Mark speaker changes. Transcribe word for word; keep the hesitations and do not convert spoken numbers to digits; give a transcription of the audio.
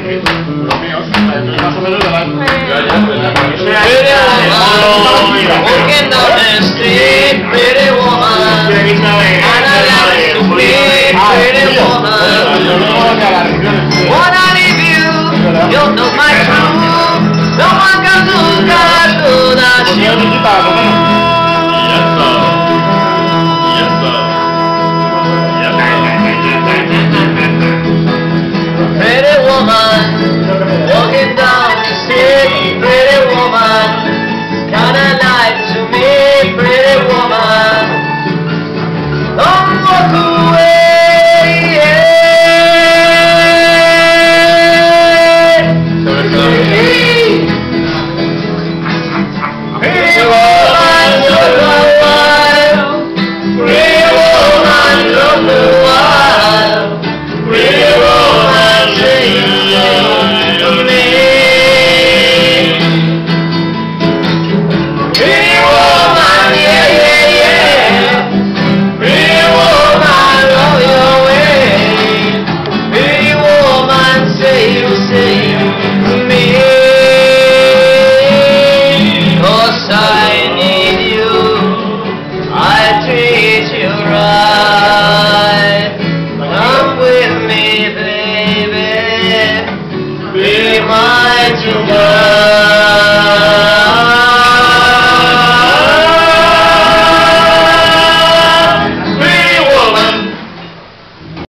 Speaker 1: Más o menos de la...
Speaker 2: Walking down the street, pretty woman, and I like to be pretty woman. When I leave you, you're not my true. No one can do that, do that you. Pretty woman, walking down the street, pretty woman, kinda like to me, pretty woman. Don't walk away. Pretty woman, look a while. Pretty woman, look a while. Pretty woman, say to me. Pretty woman, yeah, yeah, yeah. Pretty woman, love your way. Pretty woman, say to say to me. 'Cause I need you, I treat you right. Come with me, baby, be my true love.